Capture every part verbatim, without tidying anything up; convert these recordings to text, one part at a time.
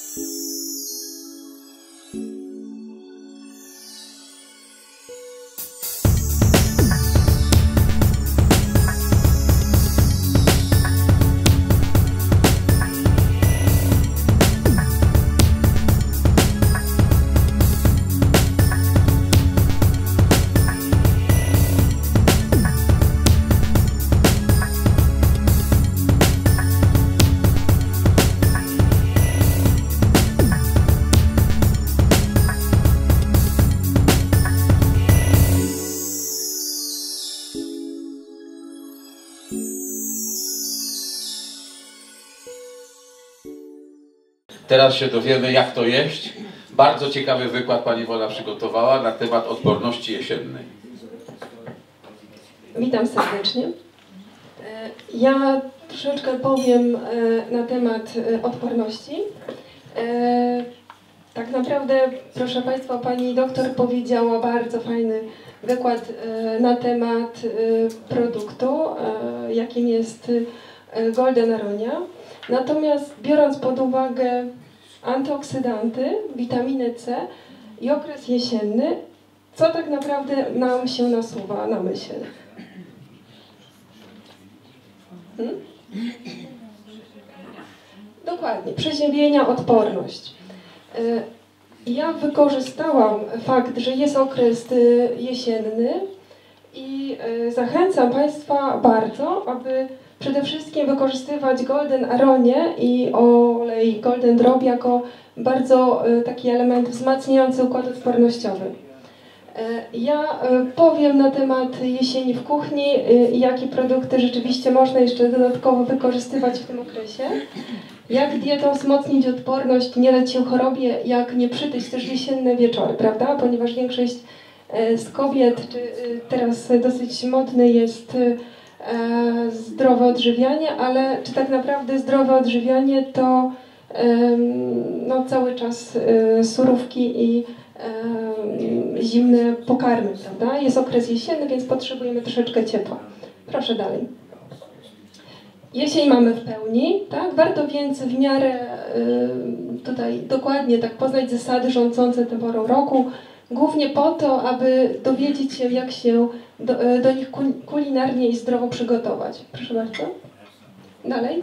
Teraz się dowiemy, jak to jeść. Bardzo ciekawy wykład pani Wola przygotowała na temat odporności jesiennej. Witam serdecznie. Ja troszeczkę powiem na temat odporności. Tak naprawdę, proszę Państwa, pani doktor powiedziała bardzo fajny wykład na temat produktu, jakim jest Golden Aronia. Natomiast biorąc pod uwagę antyoksydanty, witaminę C i okres jesienny, co tak naprawdę nam się nasuwa na myśl? Hmm? Dokładnie, przeziębienia, odporność. Ja wykorzystałam fakt, że jest okres jesienny i zachęcam Państwa bardzo, aby przede wszystkim wykorzystywać Golden Aronię i olej Golden Drop jako bardzo taki element wzmacniający układ odpornościowy. Ja powiem na temat jesieni w kuchni i jakie produkty rzeczywiście można jeszcze dodatkowo wykorzystywać w tym okresie. Jak dietą wzmocnić odporność, nie dać się chorobie, jak nie przytyć też jesienne wieczory, prawda? Ponieważ większość z kobiet, czy teraz dosyć modne jest zdrowe odżywianie, ale czy tak naprawdę zdrowe odżywianie to no, cały czas surówki i zimne pokarmy, prawda? Jest okres jesienny, więc potrzebujemy troszeczkę ciepła. Proszę dalej. Jesień mamy w pełni, tak? Warto więc w miarę tutaj dokładnie tak poznać zasady rządzące tą porą roku, głównie po to, aby dowiedzieć się, jak się do, do nich kulinarnie i zdrowo przygotować. Proszę bardzo. Dalej.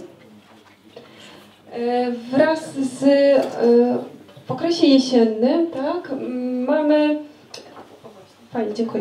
Wraz z w okresie jesiennym, tak, mamy... Fajnie, dziękuję.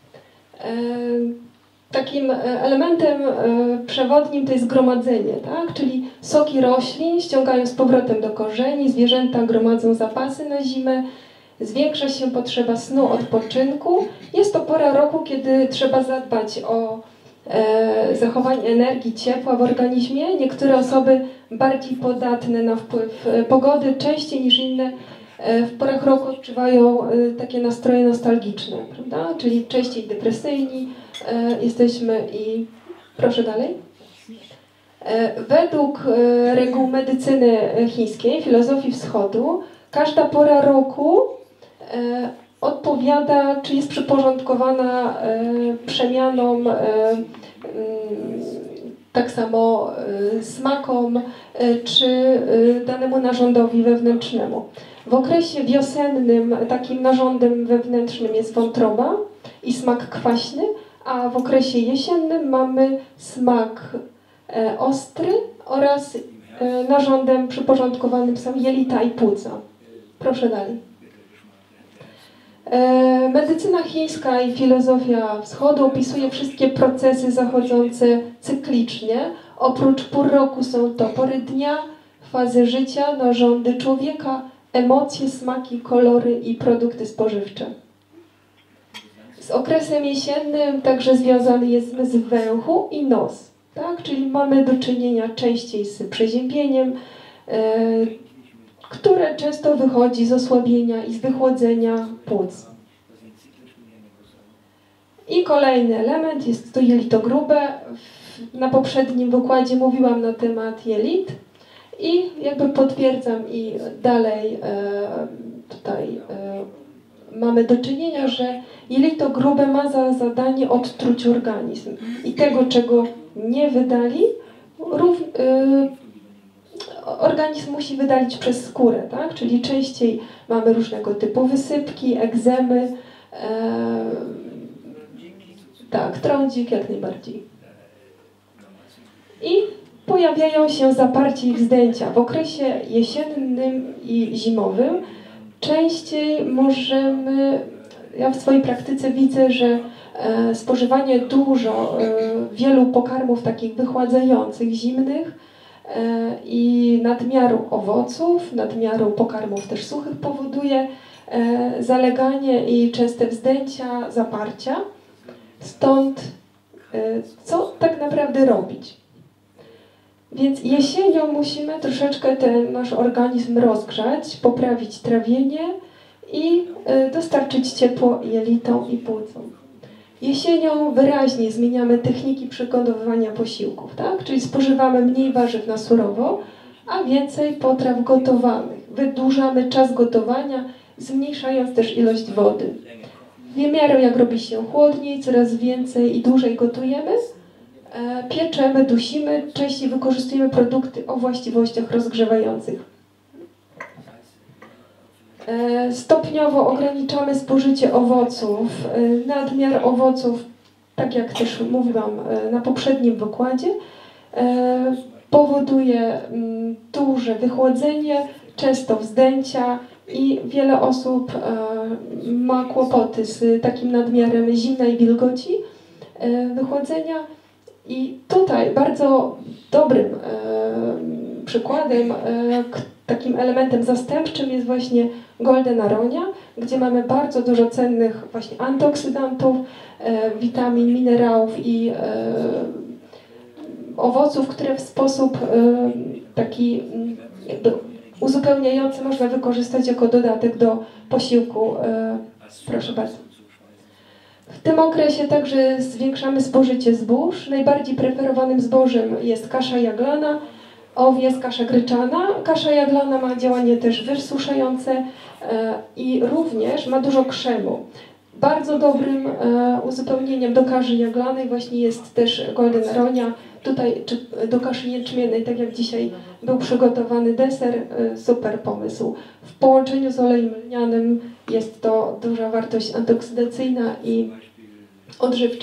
Takim elementem przewodnim to jest gromadzenie, tak? Czyli soki roślin ściągają z powrotem do korzeni, zwierzęta gromadzą zapasy na zimę, zwiększa się potrzeba snu, odpoczynku. Jest to pora roku, kiedy trzeba zadbać o e, zachowanie energii, ciepła w organizmie. Niektóre osoby bardziej podatne na wpływ pogody częściej niż inne e, w porach roku odczuwają e, takie nastroje nostalgiczne, prawda? Czyli częściej depresyjni e, jesteśmy i... Proszę dalej. E, według e, reguł medycyny chińskiej, filozofii wschodu, każda pora roku e, odpowiada, czy jest przyporządkowana e, przemianom, e, m, tak samo e, smakom, e, czy e, danemu narządowi wewnętrznemu. W okresie wiosennym takim narządem wewnętrznym jest wątroba i smak kwaśny, a w okresie jesiennym mamy smak e, ostry oraz e, narządem przyporządkowanym są jelita i płuca. Proszę dalej. E, medycyna chińska i filozofia wschodu opisuje wszystkie procesy zachodzące cyklicznie. Oprócz pór roku są to pory dnia, fazy życia, narządy człowieka, emocje, smaki, kolory i produkty spożywcze. Z okresem jesiennym także związany jest zmysł węchu i nos, tak? Czyli mamy do czynienia częściej z przeziębieniem, e, które często wychodzi z osłabienia i z wychłodzenia płuc. I kolejny element jest to jelito grube. Na poprzednim wykładzie mówiłam na temat jelit i jakby potwierdzam i dalej e, tutaj e, mamy do czynienia, że jelito grube ma za zadanie odtruć organizm i tego, czego nie wydali, rów, e, organizm musi wydalić przez skórę, tak? Czyli częściej mamy różnego typu wysypki, egzemy, e, tak, trądzik jak najbardziej. I pojawiają się zaparcie i wzdęcia. W okresie jesiennym i zimowym częściej możemy, ja w swojej praktyce widzę, że e, spożywanie dużo, e, wielu pokarmów takich wychładzających, zimnych e, i nadmiaru owoców, nadmiaru pokarmów też suchych powoduje e, zaleganie i częste wzdęcia, zaparcia. Stąd e, co tak naprawdę robić? Więc jesienią musimy troszeczkę ten nasz organizm rozgrzać, poprawić trawienie i dostarczyć ciepło jelitom i płucom. Jesienią wyraźnie zmieniamy techniki przygotowywania posiłków, tak? Czyli spożywamy mniej warzyw na surowo, a więcej potraw gotowanych. Wydłużamy czas gotowania, zmniejszając też ilość wody. W miarę jak robi się chłodniej, coraz więcej i dłużej gotujemy, pieczemy, dusimy, częściej wykorzystujemy produkty o właściwościach rozgrzewających. Stopniowo ograniczamy spożycie owoców. Nadmiar owoców, tak jak też mówiłam na poprzednim wykładzie, powoduje duże wychłodzenie, często wzdęcia i wiele osób ma kłopoty z takim nadmiarem zimna i wilgoci, wychłodzenia. I tutaj bardzo dobrym e, przykładem, e, k, takim elementem zastępczym jest właśnie Golden Aronia, gdzie mamy bardzo dużo cennych właśnie antyoksydantów, e, witamin, minerałów i e, owoców, które w sposób e, taki jakby uzupełniający można wykorzystać jako dodatek do posiłku. E, proszę bardzo. W tym okresie także zwiększamy spożycie zbóż. Najbardziej preferowanym zbożem jest kasza jaglana, owies, kasza gryczana. Kasza jaglana ma działanie też wysuszające e, i również ma dużo krzemu. Bardzo dobrym e, uzupełnieniem do kaszy jaglanej właśnie jest też Golden Aronia. Tutaj czy do kaszy jęczmiennej, tak jak dzisiaj był przygotowany deser, e, super pomysł. W połączeniu z olejem lnianym jest to duża wartość antyoksydacyjna i odżywcza.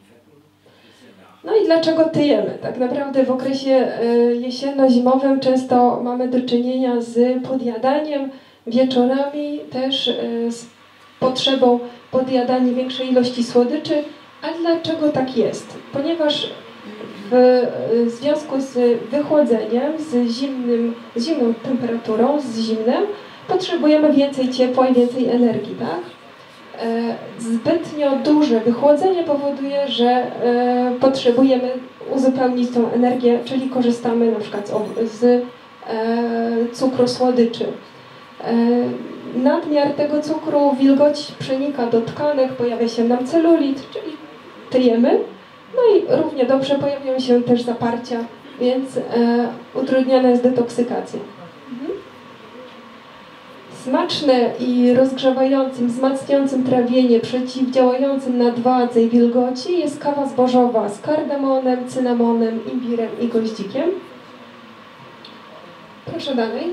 No i dlaczego tyjemy? Tak naprawdę w okresie jesienno-zimowym często mamy do czynienia z podjadaniem, wieczorami też z potrzebą podjadania większej ilości słodyczy. A dlaczego tak jest? Ponieważ w związku z wychłodzeniem, z, zimnym, z zimną temperaturą, z zimnem, potrzebujemy więcej ciepła i więcej energii, tak? Zbytnio duże wychłodzenie powoduje, że potrzebujemy uzupełnić tą energię, czyli korzystamy na przykład z cukru, słodyczy. Nadmiar tego cukru, wilgoć przenika do tkanek, pojawia się nam celulit, czyli tyjemy. No i równie dobrze pojawiają się też zaparcia, więc utrudniana jest detoksykacja. Smaczne i rozgrzewającym, wzmacniającym trawienie, przeciwdziałającym nadwadze i wilgoci jest kawa zbożowa z kardemonem, cynamonem, imbirem i goździkiem. Proszę dalej.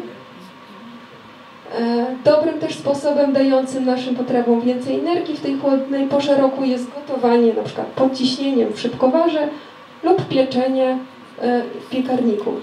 Dobrym też sposobem dającym naszym potrawom więcej energii w tej chłodnej porze roku jest gotowanie na przykład pod ciśnieniem w szybkowarze lub pieczenie w piekarniku.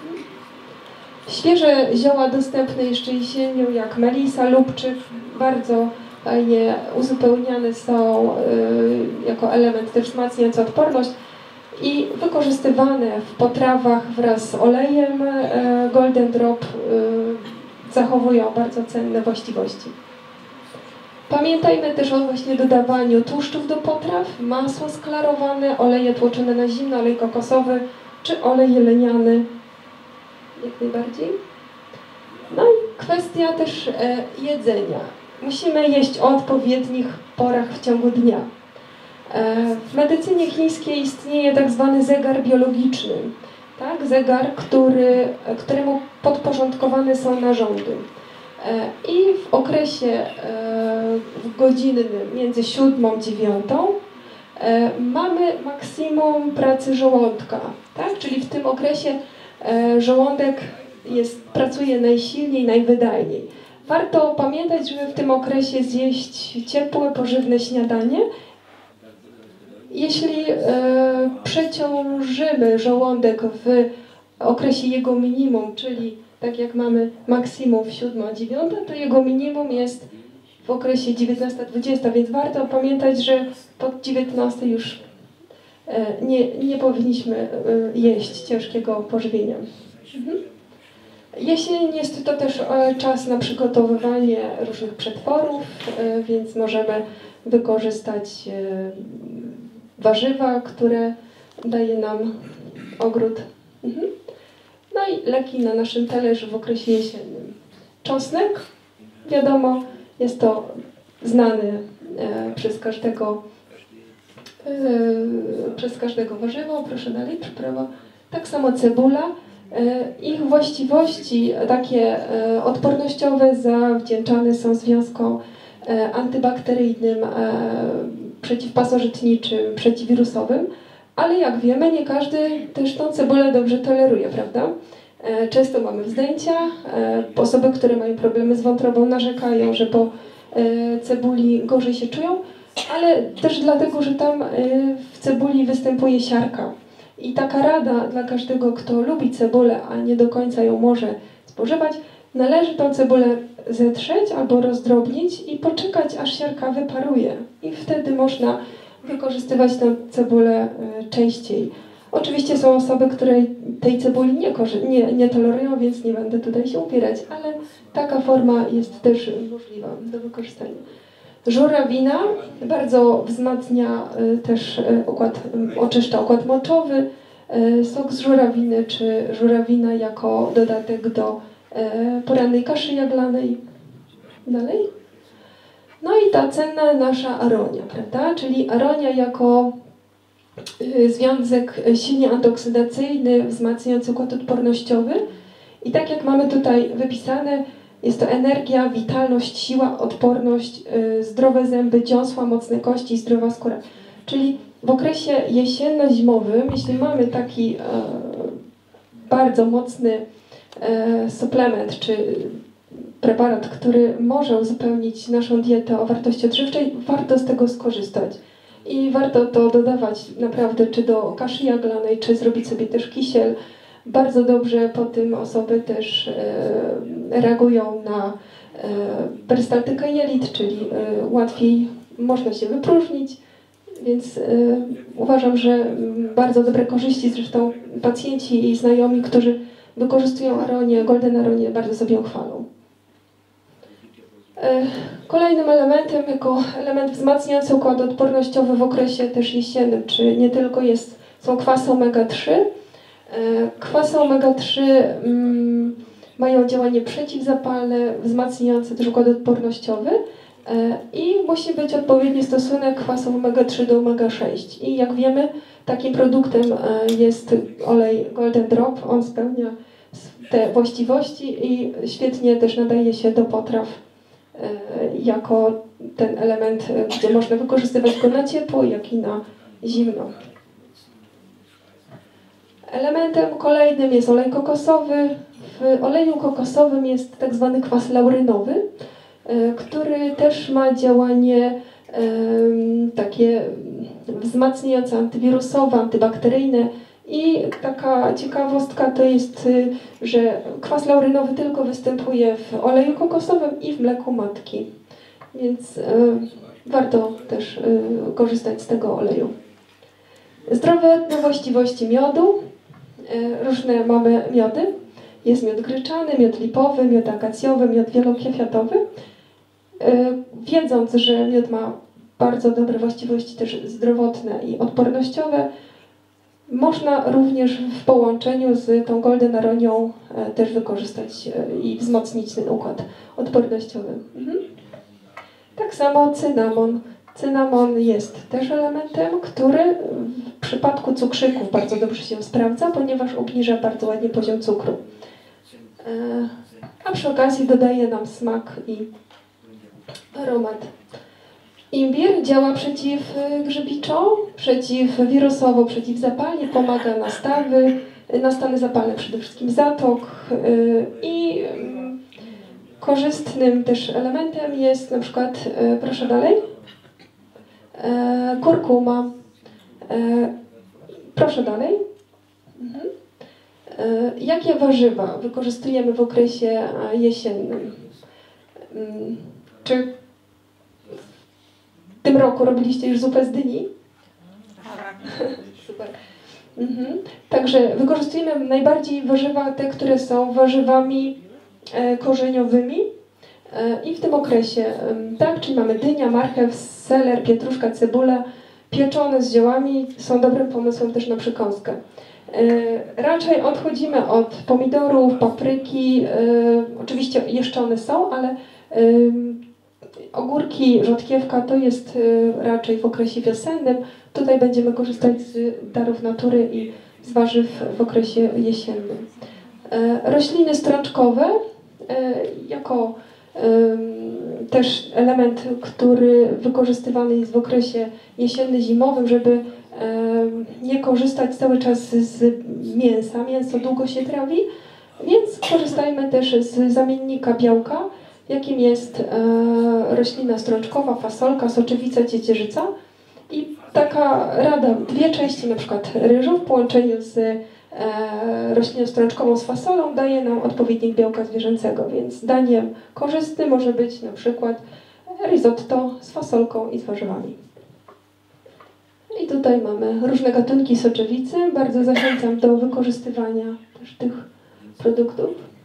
Świeże zioła dostępne jeszcze jesienią, jak melisa, lubczyk, bardzo fajnie uzupełniane są y, jako element też wzmacniający odporność i wykorzystywane w potrawach wraz z olejem y, Golden Drop y, zachowują bardzo cenne właściwości. Pamiętajmy też o właśnie dodawaniu tłuszczów do potraw, masło sklarowane, oleje tłoczone na zimno, olej kokosowy czy olej jeleniany. Jak najbardziej. No i kwestia też e, jedzenia. Musimy jeść o odpowiednich porach w ciągu dnia. E, w medycynie chińskiej istnieje tak zwany zegar biologiczny. Tak? Zegar, który, któremu podporządkowane są narządy. E, I w okresie e, w godzinnym między siódmą a dziewiątą e, mamy maksimum pracy żołądka. Tak? Czyli w tym okresie żołądek jest, pracuje najsilniej, najwydajniej. Warto pamiętać, żeby w tym okresie zjeść ciepłe, pożywne śniadanie. Jeśli e, przeciążymy żołądek w okresie jego minimum, czyli tak jak mamy maksimum w siódma, dziewiąta, to jego minimum jest w okresie dziewiętnasta, dwudziesta, więc warto pamiętać, że pod dziewiętnastej już e, nie, nie powinniśmy e, jeść ciężkiego pożywienia. Mhm. Jesień jest to też e, czas na przygotowywanie różnych przetworów, e, więc możemy wykorzystać e, warzywa, które daje nam ogród. Mhm. No i leki na naszym talerzu w okresie jesiennym. Czosnek, wiadomo, jest to znany e, przez każdego e, przez każdego warzywo. Proszę dalej, przyprawa. Tak samo cebula. E, ich właściwości takie e, odpornościowe zawdzięczane są związkom e, antybakteryjnym, e, przeciwpasożytniczym, przeciwwirusowym, ale jak wiemy, nie każdy też tą cebulę dobrze toleruje, prawda? E, często mamy wzdęcia, e, osoby, które mają problemy z wątrobą, narzekają, że po e, cebuli gorzej się czują, ale też dlatego, że tam e, w cebuli występuje siarka. I taka rada dla każdego, kto lubi cebulę, a nie do końca ją może spożywać, należy tą cebulę zetrzeć albo rozdrobnić i poczekać, aż siarka wyparuje. I wtedy można wykorzystywać tę cebulę częściej. Oczywiście są osoby, które tej cebuli nie, nie, nie tolerują, więc nie będę tutaj się upierać, ale taka forma jest też możliwa do wykorzystania. Żurawina bardzo wzmacnia też układ, oczyszcza układ moczowy. Sok z żurawiny czy żurawina jako dodatek do porannej kaszy jaglanej. Dalej. No i ta cenna nasza aronia, prawda? Czyli aronia jako związek silnie antyoksydacyjny, wzmacniający układ odpornościowy. I tak jak mamy tutaj wypisane, jest to energia, witalność, siła, odporność, zdrowe zęby, dziąsła, mocne kości i zdrowa skóra. Czyli w okresie jesienno-zimowym, jeśli mamy taki e, bardzo mocny e, suplement czy preparat, który może uzupełnić naszą dietę o wartości odżywczej, warto z tego skorzystać. I warto to dodawać naprawdę czy do kaszy jaglanej, czy zrobić sobie też kisiel. Bardzo dobrze po tym osoby też e, reagują na e, perystaltykę jelit, czyli e, łatwiej można się wypróżnić. Więc e, uważam, że bardzo dobre korzyści, zresztą pacjenci i znajomi, którzy wykorzystują aronię, golden aronię, bardzo sobie ją chwalą. E, kolejnym elementem, jako element wzmacniający układ odpornościowy w okresie też jesiennym, czy nie tylko jest, są kwasy omega trzy. E, kwasy omega trzy mm, mają działanie przeciwzapalne, wzmacniające też układ odpornościowy. I musi być odpowiedni stosunek kwasów omega trzy do omega sześć. I jak wiemy, takim produktem jest olej Golden Drop. On spełnia te właściwości i świetnie też nadaje się do potraw jako ten element, gdzie można wykorzystywać go na ciepło, jak i na zimno. Elementem kolejnym jest olej kokosowy. W oleju kokosowym jest tak zwany kwas laurynowy, który też ma działanie um, takie wzmacniające, antywirusowe, antybakteryjne. I taka ciekawostka to jest, że kwas laurynowy tylko występuje w oleju kokosowym i w mleku matki. Więc y, warto też y, korzystać z tego oleju. Zdrowotne właściwości miodu. Y, różne mamy miody. Jest miód gryczany, miód lipowy, miód akacjowy, miód wielokwiatowy. Wiedząc, że miód ma bardzo dobre właściwości też zdrowotne i odpornościowe, można również w połączeniu z tą golden aronią też wykorzystać i wzmocnić ten układ odpornościowy. Mhm. Tak samo cynamon. Cynamon jest też elementem, który w przypadku cukrzyków bardzo dobrze się sprawdza, ponieważ obniża bardzo ładnie poziom cukru. A przy okazji dodaje nam smak i aromat. Imbir działa przeciwgrzybiczo, przeciwwirusowo, przeciwzapalnie, pomaga na stawy, na stany zapalne przede wszystkim zatok i korzystnym też elementem jest na przykład, proszę dalej, kurkuma. Proszę dalej. Mhm. Jakie warzywa wykorzystujemy w okresie jesiennym? Czy w tym roku robiliście już zupę z dyni? Super. Mhm. Także wykorzystujemy najbardziej warzywa te, które są warzywami e, korzeniowymi e, i w tym okresie, e, tak, czyli mamy dynia, marchew, seler, pietruszka, cebula, pieczone z ziołami są dobrym pomysłem też na przekąskę. E, raczej odchodzimy od pomidorów, papryki, e, oczywiście jeszcze one są, ale e, ogórki, rzodkiewka to jest e, raczej w okresie wiosennym. Tutaj będziemy korzystać z darów natury i z warzyw w okresie jesiennym. E, rośliny strączkowe e, jako e, też element, który wykorzystywany jest w okresie jesienno-zimowym, żeby e, nie korzystać cały czas z mięsa. Mięso długo się trawi, więc korzystajmy też z zamiennika białka, jakim jest e, roślina strączkowa, fasolka, soczewica, ciecierzyca. I taka rada, dwie części na przykład ryżu w połączeniu z e, rośliną strączkową z fasolą daje nam odpowiednik białka zwierzęcego, więc daniem korzystnym może być na przykład risotto z fasolką i z warzywami. I tutaj mamy różne gatunki soczewicy, bardzo zachęcam do wykorzystywania też tych produktów.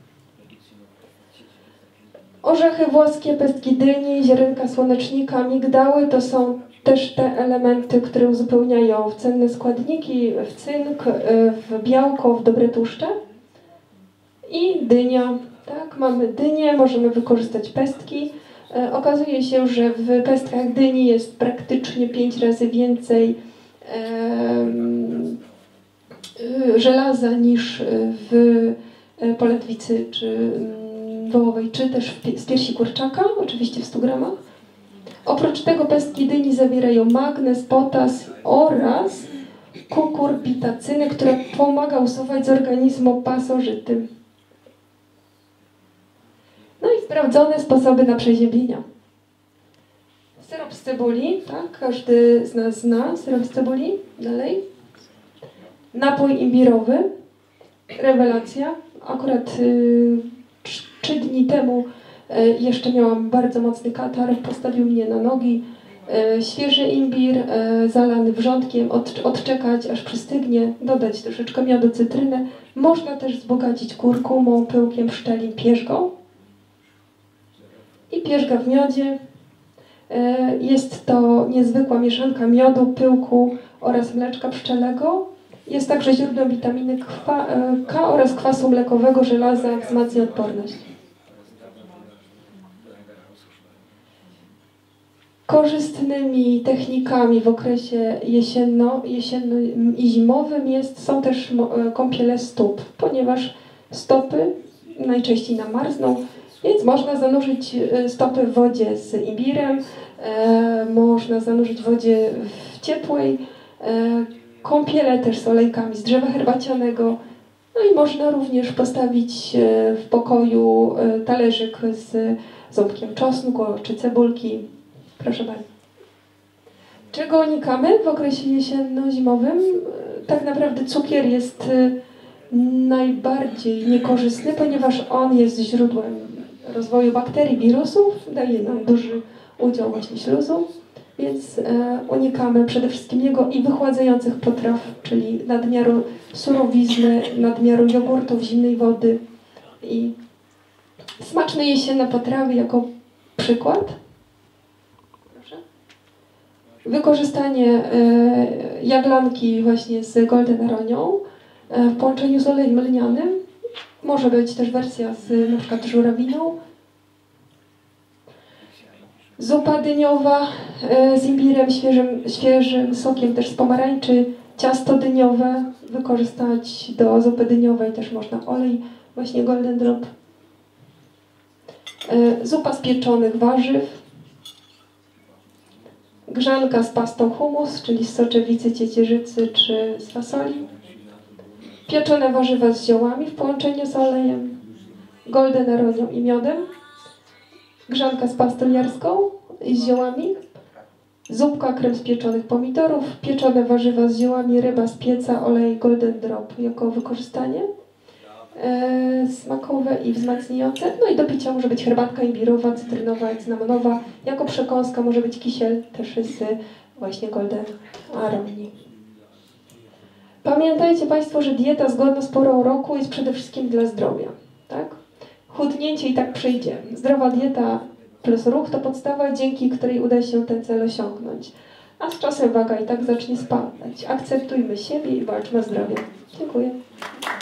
Orzechy włoskie, pestki dyni, ziarenka słonecznika, migdały to są też te elementy, które uzupełniają w cenne składniki, w cynk, w białko, w dobre tłuszcze. I dynia, tak, mamy dynię, możemy wykorzystać pestki. E, okazuje się, że w pestkach dyni jest praktycznie pięć razy więcej e, żelaza niż w poledwicy czy wołowej, czy też w, z piersi kurczaka, oczywiście w stu gramach. Oprócz tego pestki dyni zawierają magnez, potas oraz kukurbitacynę, która pomaga usuwać z organizmu pasożyty. No i sprawdzone sposoby na przeziębienia. Syrop z cebuli, tak, każdy z nas zna syrop z cebuli. Dalej. Napój imbirowy. Rewelacja. Akurat yy, trzy dni temu jeszcze miałam bardzo mocny katar, postawił mnie na nogi. Świeży imbir zalany wrzątkiem, odczekać aż przystygnie, dodać troszeczkę miodu, cytrynę. Można też wzbogacić kurkumą, pyłkiem pszczelim, pierzgą. I pierzga w miodzie. Jest to niezwykła mieszanka miodu, pyłku oraz mleczka pszczelego. Jest także źródłem witaminy K oraz kwasu mlekowego, żelaza, wzmacnia odporność. Korzystnymi technikami w okresie jesienno, jesienno i zimowym jest, są też kąpiele stóp, ponieważ stopy najczęściej namarzną, więc można zanurzyć stopy w wodzie z imbirem, e, można zanurzyć w wodzie w ciepłej, e, kąpiele też z olejkami z drzewa herbacianego, no i można również postawić w pokoju talerzyk z ząbkiem czosnku czy cebulki. Proszę bardzo. Czego unikamy w okresie jesienno-zimowym? Tak naprawdę cukier jest najbardziej niekorzystny, ponieważ on jest źródłem rozwoju bakterii, wirusów, daje nam duży udział właśnie śluzu, więc e, unikamy przede wszystkim jego i wychładzających potraw, czyli nadmiaru surowizny, nadmiaru jogurtów, zimnej wody i smaczne jesienne potrawy jako przykład. Wykorzystanie e, jaglanki właśnie z golden aronią e, w połączeniu z olejem lnianym. Może być też wersja z na przykład żurawiną. Zupa dyniowa e, z imbirem, świeżym, świeżym sokiem też z pomarańczy. Ciasto dyniowe wykorzystać do zupy dyniowej też można olej, właśnie golden drop. E, zupa z pieczonych warzyw. Grzanka z pastą hummus, czyli z soczewicy, ciecierzycy czy z fasoli. pieczone warzywa z ziołami w połączeniu z olejem, golden aronią i miodem, grzanka z pastą jarską i z ziołami, zupka, krem z pieczonych pomidorów, pieczone warzywa z ziołami, ryba z pieca, olej golden drop jako wykorzystanie e, smakowe i wzmacniające. No i do picia może być herbatka imbirowa, cytrynowa i cynamonowa. Jako przekąska może być kisiel też z właśnie golden aronii. Pamiętajcie Państwo, że dieta zgodna z porą roku jest przede wszystkim dla zdrowia. Tak? Chudnięcie i tak przyjdzie. Zdrowa dieta plus ruch to podstawa, dzięki której uda się ten cel osiągnąć. A z czasem waga i tak zacznie spadać. Akceptujmy siebie i walczmy o zdrowie. Dziękuję.